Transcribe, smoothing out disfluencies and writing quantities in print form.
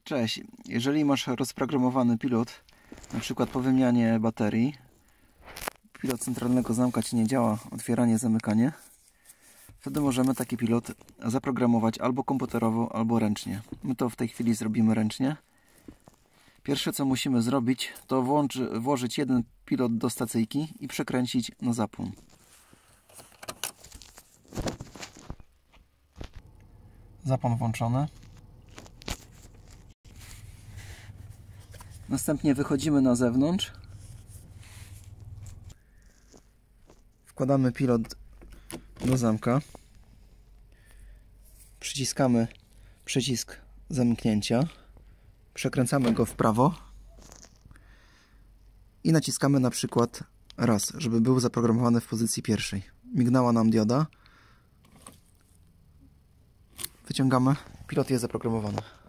Cześć, jeżeli masz rozprogramowany pilot, na przykład po wymianie baterii, pilot centralnego zamka Ci nie działa, otwieranie, zamykanie, wtedy możemy taki pilot zaprogramować albo komputerowo, albo ręcznie. My to w tej chwili zrobimy ręcznie. Pierwsze co musimy zrobić, to włożyć jeden pilot do stacyjki i przekręcić na zapłon. Zapłon włączony. Następnie wychodzimy na zewnątrz. Wkładamy pilot do zamka. Przyciskamy przycisk zamknięcia. Przekręcamy go w prawo. I naciskamy na przykład raz, żeby był zaprogramowany w pozycji pierwszej. Mignęła nam dioda. Wyciągamy. Pilot jest zaprogramowany.